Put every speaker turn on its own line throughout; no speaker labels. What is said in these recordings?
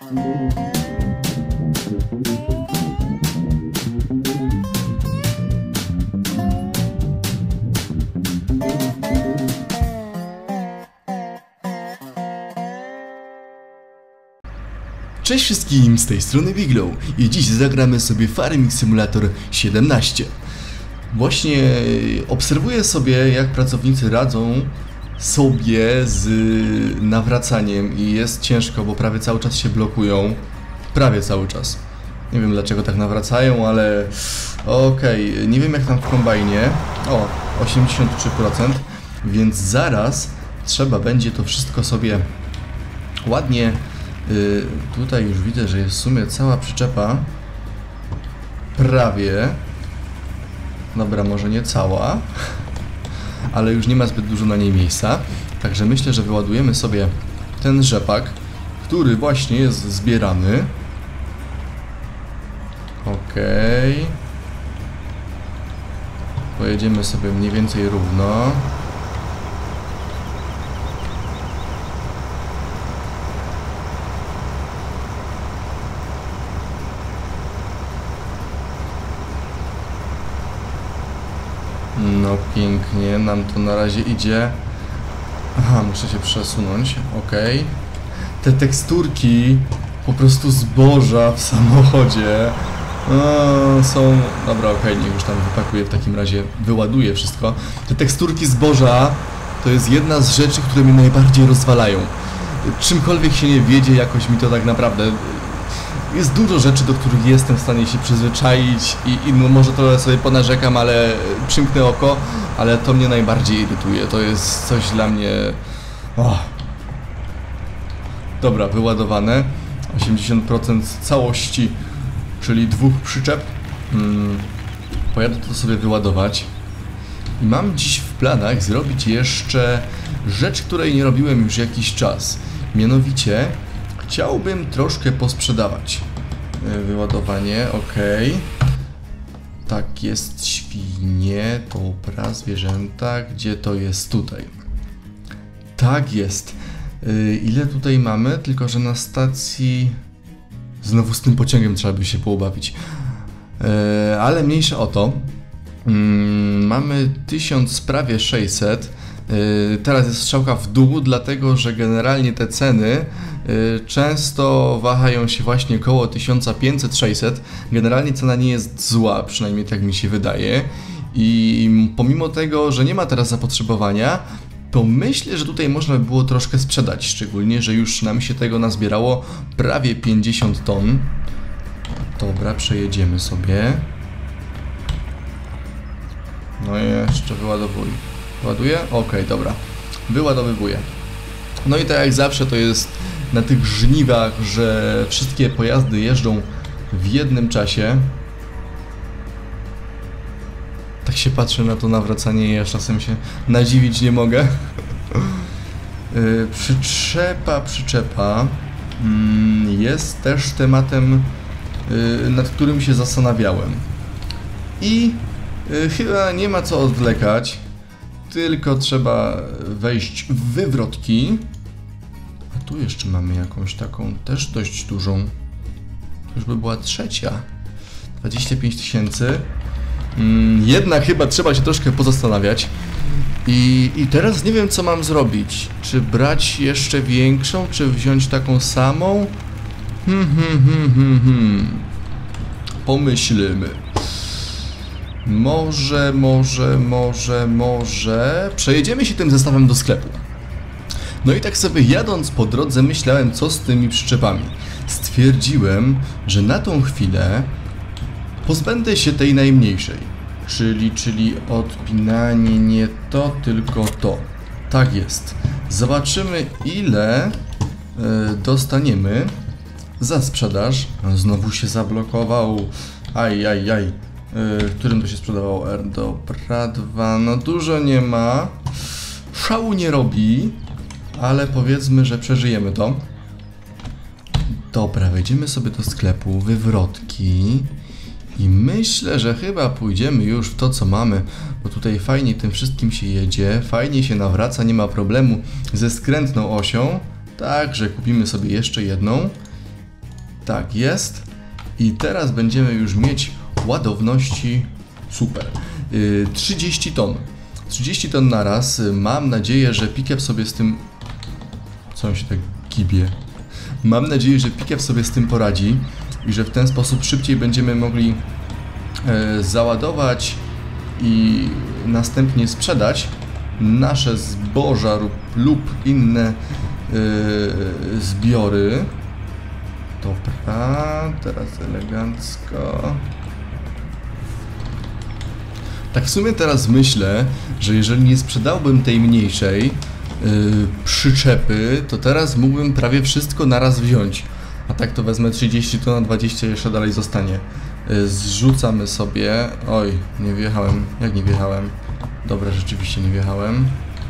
Cześć wszystkim, z tej strony Biglow i dziś zagramy sobie Farming Simulator 17. Właśnie obserwuję sobie, jak pracownicy radzą sobie z nawracaniem i jest ciężko, bo prawie cały czas się blokują. Prawie cały czas. Nie wiem dlaczego tak nawracają, ale okej, nie wiem jak tam w kombajnie. O, 83%, więc zaraz trzeba będzie to wszystko sobie ładnie. Tutaj już widzę, że jest w sumie cała przyczepa. Prawie. Dobra, może nie cała, ale już nie ma zbyt dużo na niej miejsca. Także myślę, że wyładujemy sobie ten rzepak, który właśnie jest zbierany. Okej. Pojedziemy sobie mniej więcej równo. No pięknie, nam to na razie idzie. Aha, muszę się przesunąć, okej. Te teksturki, po prostu zboża w samochodzie są... Dobra, okej, niech już tam wypakuję, w takim razie wyładuję wszystko. Te teksturki zboża to jest jedna z rzeczy, które mnie najbardziej rozwalają. Czymkolwiek się nie wiedzie, jakoś mi to tak naprawdę... Jest dużo rzeczy, do których jestem w stanie się przyzwyczaić i no może trochę sobie ponarzekam, ale przymknę oko, ale to mnie najbardziej irytuje. To jest coś dla mnie... Dobra, wyładowane. 80% całości, czyli 2 przyczep. Pojadę to sobie wyładować. I mam dziś w planach zrobić jeszcze rzecz, której nie robiłem już jakiś czas. Mianowicie... Chciałbym troszkę posprzedawać. Wyładowanie, ok. Tak, jest świnie, dobra, zwierzęta. Gdzie to jest? Tutaj. Tak jest. Ile tutaj mamy? Tylko że na stacji... Znowu z tym pociągiem trzeba by się pobawić. Ale mniejsza o to. Mamy 1000, prawie 600. Teraz jest strzałka w dół, dlatego że generalnie te ceny często wahają się właśnie koło 1500-600. Generalnie cena nie jest zła, przynajmniej tak mi się wydaje. I pomimo tego, że nie ma teraz zapotrzebowania, to myślę, że tutaj można by było troszkę sprzedać. Szczególnie, że już nam się tego nazbierało prawie 50 ton. Dobra, przejedziemy sobie. No i jeszcze wyładowuj. Ładuję? Okej, dobra. Wyładowywuję. No i tak jak zawsze to jest na tych żniwach, że wszystkie pojazdy jeżdżą w jednym czasie. Tak się patrzę na to nawracanie i ja czasem się nadziwić nie mogę. Przyczepa jest też tematem, nad którym się zastanawiałem. I chyba nie ma co odwlekać. Tylko trzeba wejść w wywrotki. A tu jeszcze mamy jakąś taką też dość dużą. To już by była trzecia. 25 000. Jednak chyba trzeba się troszkę pozastanawiać. I teraz nie wiem co mam zrobić. Czy brać jeszcze większą, czy wziąć taką samą? Pomyślmy. Może przejedziemy się tym zestawem do sklepu. No i tak sobie jadąc po drodze myślałem, co z tymi przyczepami. Stwierdziłem, że na tą chwilę pozbędę się tej najmniejszej. Czyli odpinanie nie to, tylko to. Tak jest. Zobaczymy ile dostaniemy za sprzedaż. Znowu się zablokował. Ajajaj. Którym to się sprzedawał? Dobra, 2, no dużo nie ma. Szału nie robi, ale powiedzmy, że przeżyjemy to. Dobra, wejdziemy sobie do sklepu, wywrotki. I myślę, że chyba pójdziemy już w to, co mamy, bo tutaj fajnie tym wszystkim się jedzie, fajnie się nawraca, nie ma problemu ze skrętną osią. Także kupimy sobie jeszcze jedną. Tak jest. I teraz będziemy już mieć ładowności super. 30 ton. 30 ton na raz. Mam nadzieję, że Pickup sobie z tym... Co on się tak gibie? Mam nadzieję, że Pickup sobie z tym poradzi i że w ten sposób szybciej będziemy mogli załadować i następnie sprzedać nasze zboża lub inne zbiory. Dobra, teraz elegancko. Tak w sumie teraz myślę, że jeżeli nie sprzedałbym tej mniejszej przyczepy, to teraz mógłbym prawie wszystko naraz wziąć. A tak to wezmę 30, to na 20 jeszcze dalej zostanie. Zrzucamy sobie... Oj, nie wjechałem. Jak nie wjechałem? Dobra, rzeczywiście nie wjechałem.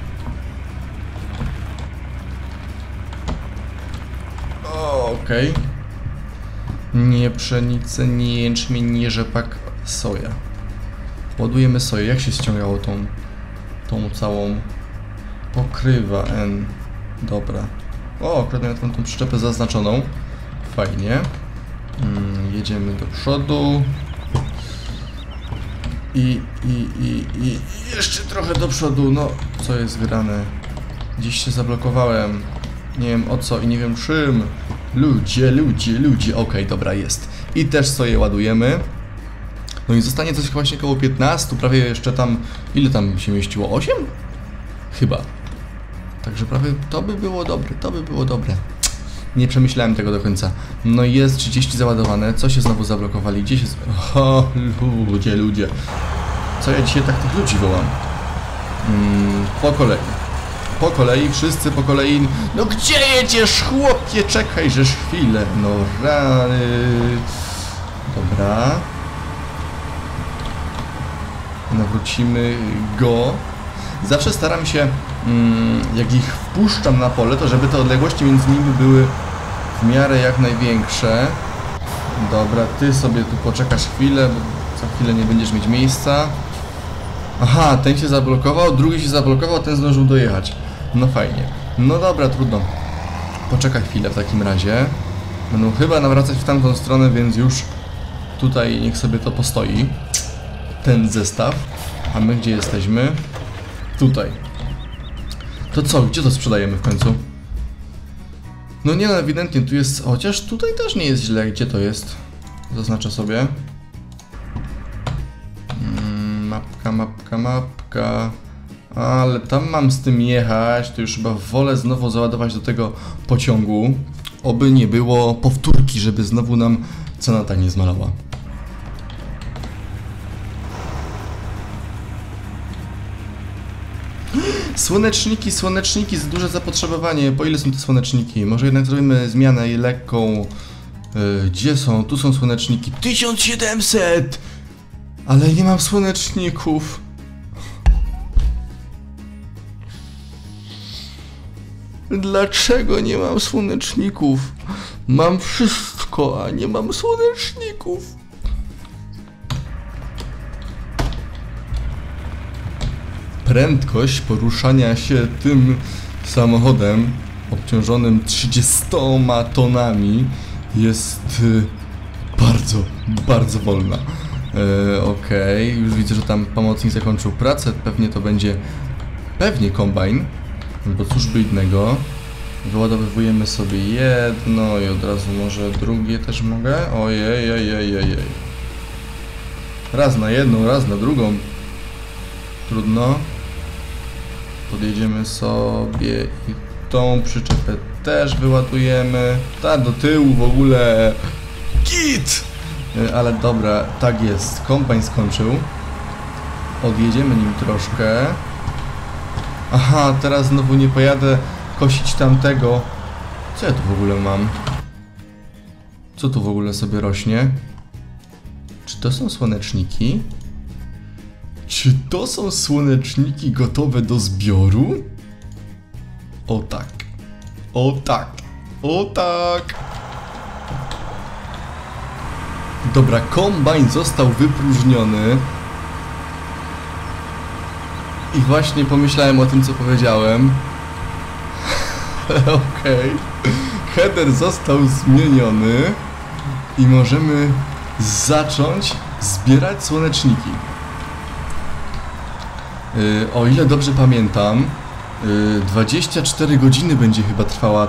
Okej. Nie pszenicę, nie jęczmień, nie rzepak, soja. Ładujemy soję. Jak się ściągało tą całą pokrywa N? Dobra. O, akurat mam tą przyczepę zaznaczoną. Fajnie. Jedziemy do przodu. I jeszcze trochę do przodu. No, co jest grane? Gdzieś się zablokowałem. Nie wiem o co i nie wiem czym. Ludzie. Okej, dobra, jest. I też sobie ładujemy. No i zostanie coś właśnie około 15, prawie jeszcze tam... Ile tam się mieściło? 8? Chyba. Także prawie to by było dobre. Nie przemyślałem tego do końca. No i jest 30 załadowane. Co się znowu zablokowali? Gdzie się... O, ludzie. Co ja dzisiaj tak tych ludzi wołam? Po kolei, wszyscy po kolei. No gdzie jedziesz, chłopie? Czekaj, żeż chwilę. No rany. Dobra. Nawrócimy go. Zawsze staram się, jak ich wpuszczam na pole, to żeby te odległości między nimi były w miarę jak największe. Dobra, ty sobie tu poczekasz chwilę, bo za chwilę nie będziesz mieć miejsca. Aha, ten się zablokował, drugi się zablokował, ten zdążył dojechać. No fajnie. No dobra, trudno. Poczekaj chwilę w takim razie. Będą chyba nawracać w tamtą stronę, więc już tutaj niech sobie to postoi. Ten zestaw. A my gdzie jesteśmy? Tutaj. To co? Gdzie to sprzedajemy w końcu? No nie, no ewidentnie tu jest... Chociaż tutaj też nie jest źle. Gdzie to jest? Zaznaczę sobie. Mapka. Ale tam mam z tym jechać. To już chyba wolę znowu załadować do tego pociągu. Oby nie było powtórki, żeby znowu nam cena tak nie zmalała. Słoneczniki, za duże zapotrzebowanie. Po ile są te słoneczniki? Może jednak zrobimy zmianę lekką. Gdzie są? Tu są słoneczniki. 1700! Ale nie mam słoneczników. Dlaczego nie mam słoneczników? Mam wszystko, a nie mam słoneczników. Prędkość poruszania się tym samochodem obciążonym 30 tonami jest bardzo wolna. Okej, już widzę, że tam pomocnik zakończył pracę, pewnie to będzie kombajn, bo cóż by innego. Wyładowujemy sobie jedno i od razu może drugie też mogę. Ojej. Raz na jedną, raz na drugą. Trudno. Podjedziemy sobie i tą przyczepę też wyładujemy. Ta do tyłu w ogóle. Git! Ale dobra, tak jest. Kombajn skończył. Odjedziemy nim troszkę. Aha, teraz znowu nie pojadę kosić tamtego. Co ja tu w ogóle mam? Co tu w ogóle sobie rośnie? Czy to są słoneczniki? Czy to są słoneczniki gotowe do zbioru? O tak. Dobra, kombajn został wypróżniony. I właśnie pomyślałem o tym, co powiedziałem. Okej. Header został zmieniony. i możemy zacząć zbierać słoneczniki. O ile dobrze pamiętam, 24 godziny będzie chyba trwała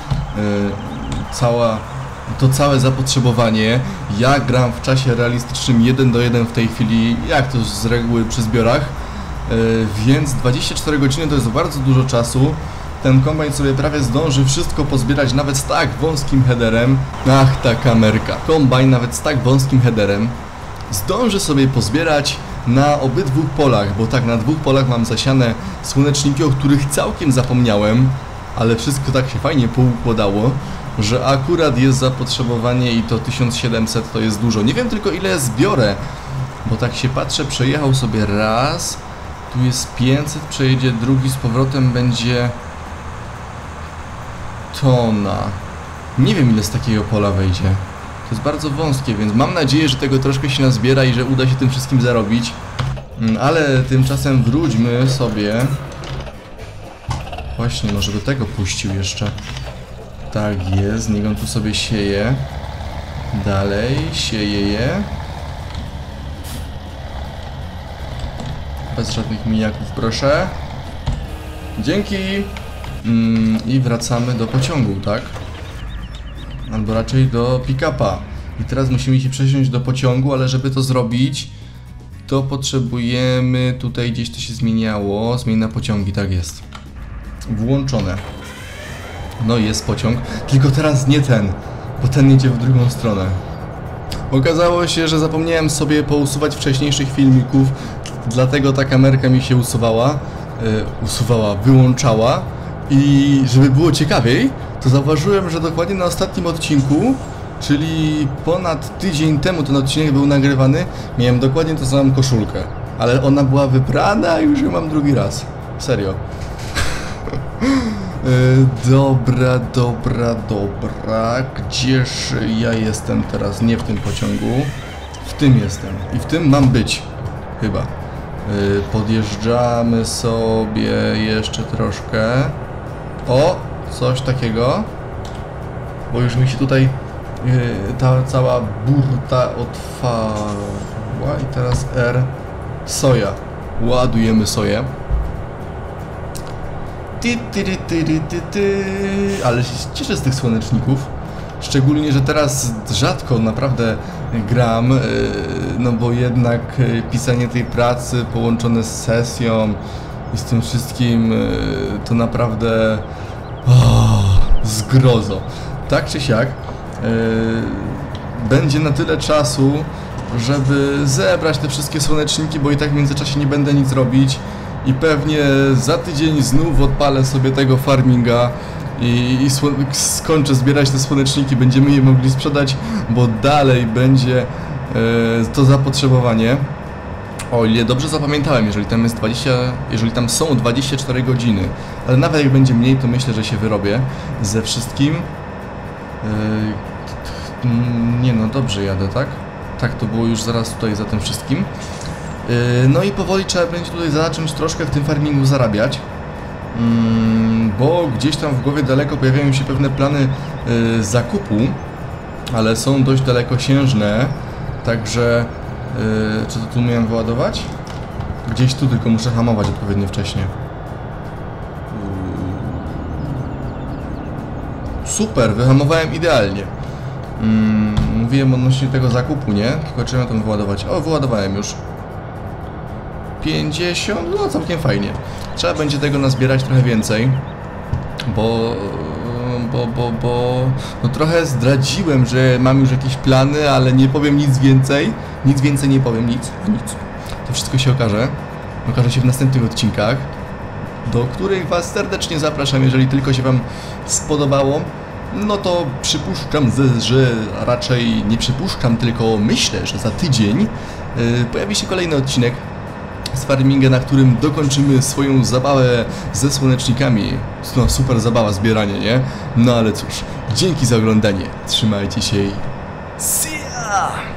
to całe zapotrzebowanie. Ja gram w czasie realistycznym 1:1 w tej chwili, jak to z reguły przy zbiorach, więc 24 godziny to jest bardzo dużo czasu. Ten kombajn sobie prawie zdąży wszystko pozbierać nawet z tak wąskim headerem. Ach, ta kamerka. Kombajn nawet z tak wąskim headerem zdąży sobie pozbierać na obydwu polach, bo tak, na dwóch polach mam zasiane słoneczniki, o których całkiem zapomniałem, ale wszystko tak się fajnie poukładało, że akurat jest zapotrzebowanie i to 1700 to jest dużo. Nie wiem tylko ile zbiorę, bo tak się patrzę, przejechał sobie raz, tu jest 500, przejedzie drugi, z powrotem będzie tona. Nie wiem ile z takiego pola wejdzie. To jest bardzo wąskie, więc mam nadzieję, że tego troszkę się nazbiera i że uda się tym wszystkim zarobić. Ale tymczasem wróćmy sobie. Właśnie, może do tego puścił jeszcze. Tak jest, niech on tu sobie sieje. Dalej, sieje je. Bez żadnych mijaków, proszę. Dzięki! I wracamy do pociągu, tak? Albo raczej do pick-upa. I teraz musimy się przesiąść do pociągu, ale żeby to zrobić, to potrzebujemy... Tutaj gdzieś to się zmieniało. Zmień na pociągi, tak jest. Włączone. No jest pociąg, tylko teraz nie ten, bo ten jedzie w drugą stronę. Okazało się, że zapomniałem sobie pousuwać wcześniejszych filmików, dlatego ta kamerka mi się wyłączała. I żeby było ciekawiej, to zauważyłem, że dokładnie na ostatnim odcinku, czyli ponad tydzień temu ten odcinek był nagrywany, miałem dokładnie tą samą koszulkę. Ale ona była wybrana i już ją mam drugi raz. Serio. Dobra. Gdzież ja jestem teraz? Nie w tym pociągu. W tym jestem. I w tym mam być. Chyba. Podjeżdżamy sobie jeszcze troszkę. O! Coś takiego. Bo już mi się tutaj ta cała burta otwarła. I teraz R. Soja. Ładujemy soję. Ale się cieszę z tych słoneczników. Szczególnie, że teraz rzadko naprawdę gram, no bo jednak pisanie tej pracy połączone z sesją i z tym wszystkim to naprawdę zgrozo. Tak czy siak będzie na tyle czasu, żeby zebrać te wszystkie słoneczniki, bo i tak w międzyczasie nie będę nic robić. I pewnie za tydzień znów odpalę sobie tego farminga i skończę zbierać te słoneczniki, będziemy je mogli sprzedać, bo dalej będzie to zapotrzebowanie. O ile dobrze zapamiętałem, jeżeli tam są 24 godziny, ale nawet jak będzie mniej, to myślę, że się wyrobię ze wszystkim. Nie no, dobrze jadę, tak? Tak, to było już zaraz tutaj za tym wszystkim. No i powoli trzeba będzie tutaj zacząć troszkę w tym farmingu zarabiać, bo gdzieś tam w głowie daleko pojawiają się pewne plany zakupu, ale są dość dalekosiężne, także czy to tu miałem wyładować? Gdzieś tu, tylko muszę hamować odpowiednio wcześnie. Super, wyhamowałem idealnie. Mówiłem odnośnie tego zakupu, nie? Tylko trzeba tam wyładować. O, wyładowałem już. 50, no całkiem fajnie. Trzeba będzie tego nazbierać trochę więcej, bo no trochę zdradziłem, że mam już jakieś plany, ale nie powiem nic więcej. Nic więcej nie powiem, nic. To wszystko się okaże. Okaże się w następnych odcinkach, do których Was serdecznie zapraszam, jeżeli tylko się Wam spodobało. No to przypuszczam, że raczej nie przypuszczam, tylko myślę, że za tydzień pojawi się kolejny odcinek z farminga, na którym dokończymy swoją zabawę ze słonecznikami. No, super zabawa, zbieranie, nie? No ale cóż, dzięki za oglądanie, trzymajcie się i see ya!